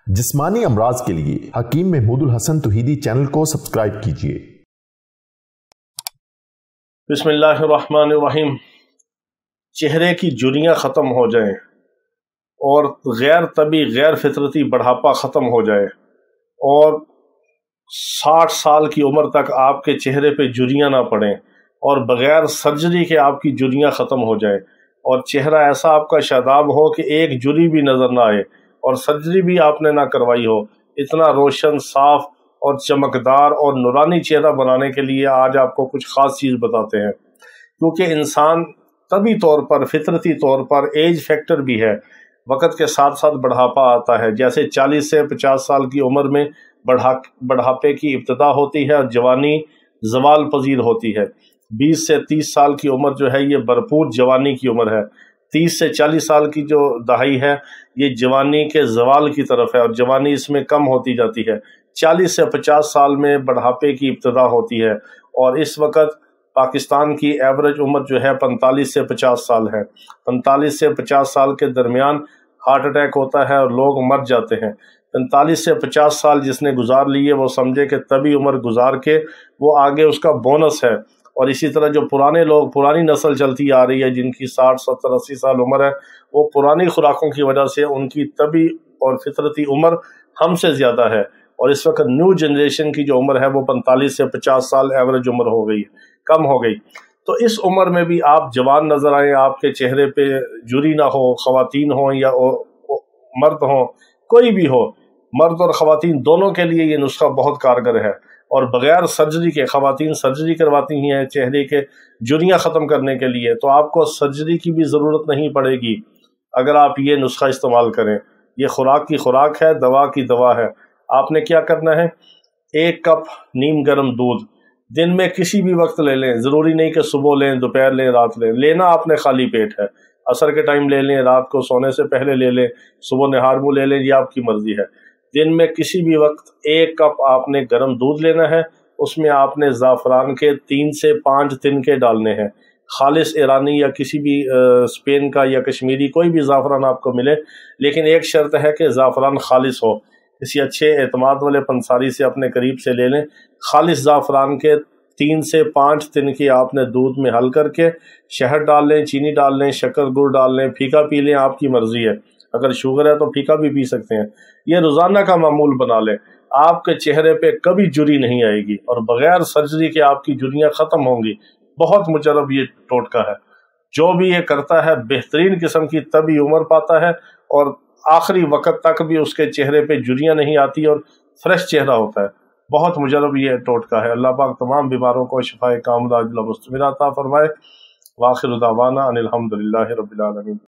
जिस्मानी अमराज के लिए हकीम महमूदुल हसन तौहीदी चैनल को सब्सक्राइब कीजिए। बिस्मिल्लाहिर्रहमानिर्रहीम। चेहरे की झुर्रियाँ ख़त्म हो जाएं और गैर तबी गैर फितरती बढ़ापा ख़त्म हो जाए और 60 साल की उम्र तक आपके चेहरे पे झुर्रियाँ ना पड़ें और बग़ैर सर्जरी के आपकी झुर्रियाँ ख़त्म हो जाए और चेहरा ऐसा आपका शादाब हो कि एक झुर्री भी नज़र ना आए और सर्जरी भी आपने ना करवाई हो। इतना रोशन, साफ और चमकदार और नूरानी चेहरा बनाने के लिए आज आपको कुछ ख़ास चीज़ बताते हैं, क्योंकि इंसान तभी तौर पर, फितरती तौर पर एज फैक्टर भी है, वक़्त के साथ साथ बढ़ापा आता है। जैसे 40 से 50 साल की उम्र में बढ़ापे की इब्तिदा होती है और जवानी ज़वाल पजीर होती है। 20 से 30 साल की उम्र जो है ये भरपूर जवानी की उम्र है। 30 से 40 साल की जो दहाई है ये जवानी के ज़वाल की तरफ है और जवानी इसमें कम होती जाती है। 40 से 50 साल में बढ़ापे की इब्तिदा होती है और इस वक्त पाकिस्तान की एवरेज उम्र जो है 45 से 50 साल है। 45 से 50 साल के दरमियान हार्ट अटैक होता है और लोग मर जाते हैं। 45 से 50 साल जिसने गुजार लिए वो समझे कि तभी उम्र गुजार के वो आगे उसका बोनस है। और इसी तरह जो पुराने लोग, पुरानी नस्ल चलती आ रही है जिनकी 60, 70, 80 साल उम्र है, वो पुरानी खुराकों की वजह से उनकी तभी और फितरती उम्र हमसे ज़्यादा है। और इस वक्त न्यू जनरेशन की जो उम्र है वो 45 से 50 साल एवरेज उम्र हो गई, कम हो गई। तो इस उम्र में भी आप जवान नज़र आएँ, आपके चेहरे पे झुर्री ना हो, ख़वातीन हों या मर्द हों, कोई भी हो, मर्द और ख़वातीन दोनों के लिए ये नुस्खा बहुत कारगर है। और बग़ैर सर्जरी के, ख़वातीन सर्जरी करवाती ही हैं चेहरे के झुर्रियाँ ख़त्म करने के लिए, तो आपको सर्जरी की भी ज़रूरत नहीं पड़ेगी अगर आप ये नुस्खा इस्तेमाल करें। ये खुराक की खुराक है, दवा की दवा है। आपने क्या करना है, 1 कप नीम गर्म दूध दिन में किसी भी वक्त ले लें। ज़रूरी नहीं कि सुबह लें, दोपहर लें, रात लें। लेना आपने खाली पेट है। असर के टाइम ले लें, रात को सोने से पहले ले लें, सुबह नहार मुँह ले लें, ये आपकी मर्ज़ी है। दिन में किसी भी वक्त 1 कप आपने गर्म दूध लेना है। उसमें आपने ज़ाफ़रान के 3 से 5 तिनके डालने हैं। खालिस ईरानी या किसी भी स्पेन का या कश्मीरी कोई भी ज़ाफ़रान आपको मिले, लेकिन एक शर्त है कि ज़ाफ़रान खालिस हो। किसी अच्छे एतमाद वाले पंसारी से अपने करीब से ले लें। खालिस ज़ाफ़रान के 3 से 5 तिनके आपने दूध में हल करके शहद डाल लें, चीनी डाल लें, शक्कर गुड़ डाल लें, फीका पी लें, आपकी मर्ज़ी है। अगर शुगर है तो फीका भी पी सकते हैं। ये रोज़ाना का मामूल बना लें। आपके चेहरे पे कभी झुर्री नहीं आएगी और बग़ैर सर्जरी के आपकी झुर्रियाँ ख़त्म होंगी। बहुत मुजरब ये टोटका है। जो भी ये करता है बेहतरीन किस्म की तभी उम्र पाता है और आखिरी वक्त तक भी उसके चेहरे पे झुर्रियाँ नहीं आती और फ्रेश चेहरा होता है। बहुत मुजरब ये टोटका है। अल्लाह पाक तमाम बीमारों को शिफाए कामिला अता फरमाए। वाखिर दावाना अनिल हम्दुलिल्लाहि रब्बिल आलमीन।